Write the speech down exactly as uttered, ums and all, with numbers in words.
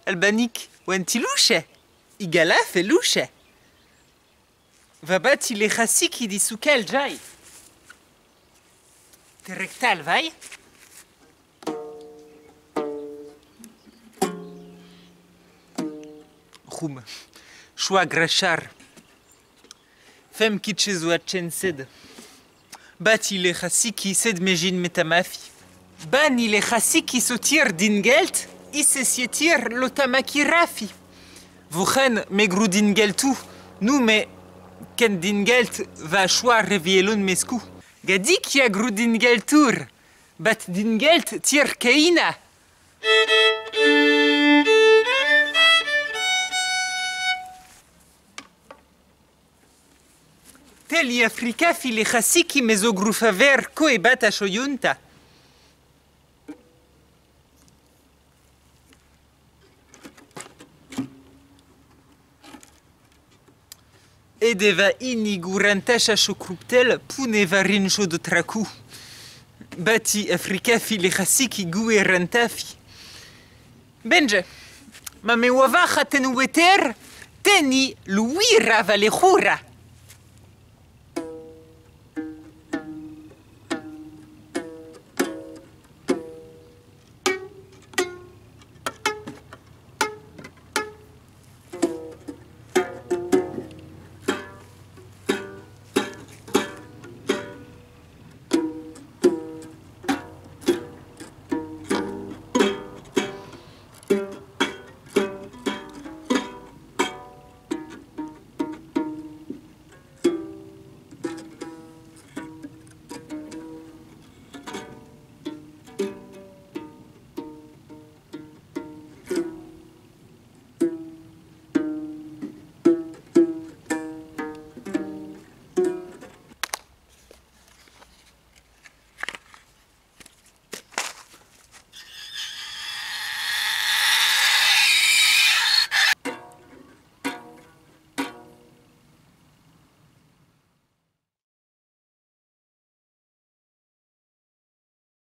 البانيك وانت لوشة إيجالا في لوشة فباتي اللي خاسيكي دي سوكال جاي تركتال فاي خوم شوا غرشار فم كيتشز واتشن سد باتي اللي خاسيكي سد مجين متمافي باني اللي خاسيكي سوتير دينجلت إسسيتير لو تماكي رافي فوخان ميغرو دينجلتو نو مي كان دينجلت فا شوا ريفيلون مسكو قديك يا غرو دينجلتور بات دينجلت تير كاينة تالي أفريكا في اللي خاسيكي ميزو غرو فافير كوي باتا شويونتا Edeva inigurantasha shukruptel puneva rinjo de traku. Bati Afrika fili khasiki gue rantafi. Benje, ma me wava khaten weter teni luira valechura.